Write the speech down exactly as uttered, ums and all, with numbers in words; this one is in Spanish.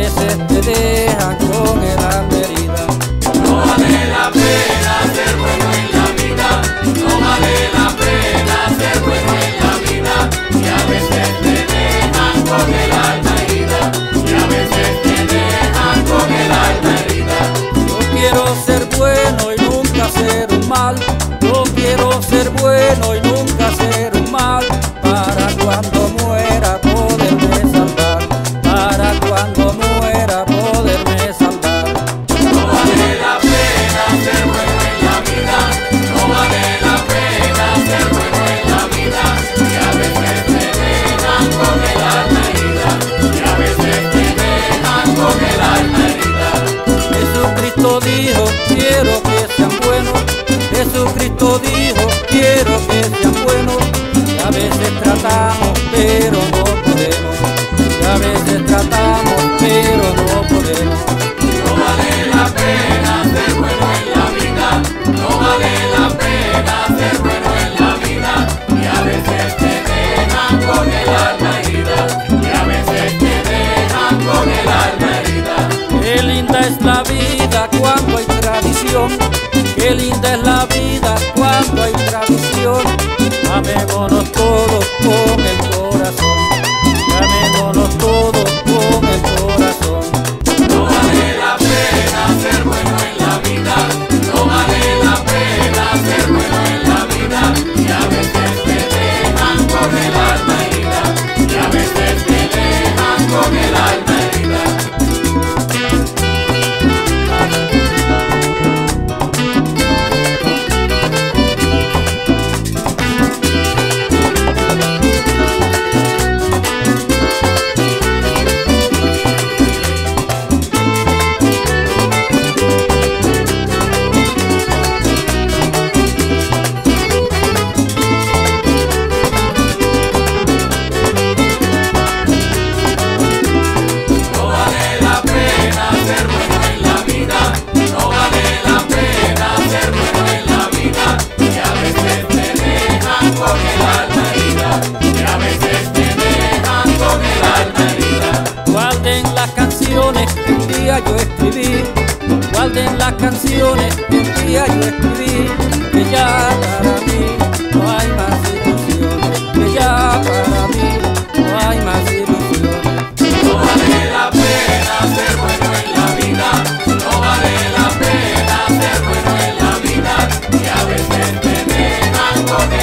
veces te dejan con el alma herida. No vale la pena ser bueno en la vida, no vale la pena ser bueno en la vida, y a veces te dejan con el alma herida, y a veces te dejan con el alma herida. Yo quiero ser bueno y nunca hacer un mal, yo quiero ser bueno y nunca hacer un mal, para cuando muera poderme salvar, para cuando muera poderme salvar. No vale la pena ser bueno en la vida, no vale la pena ser bueno en la vida, y a veces te dejan con el alma herida, y a veces te dejan con el alma herida. Jesucristo dijo, quiero que sean buenos, Jesucristo dijo, quiero que sean buenos, y a veces tratamos, pero no podemos, y a veces tratamos, pero no podemos. No vale la pena ser bueno en la vida, no vale la pena ser bueno en la vida, y a veces te dejan con el alma herida, y a veces te dejan con el alma herida. Qué linda es la vida cuando hay tradición, qué linda es la vida cuando hay tradición. Amémonos todos con el corazón, amémonos todos con el corazón. No vale la pena ser bueno en la vida, no vale la pena ser bueno en la vida, y a veces te dejan con el alma herida, y a veces te dejan con el alma herida. Guarden las canciones que un día yo escribí, guarden las canciones que un día yo escribí, que ya para mí no hay más ilusiones, que ya para mí no hay más ilusiones. No vale la pena ser bueno en la vida, no vale la pena ser bueno en la vida, y a veces te dejan con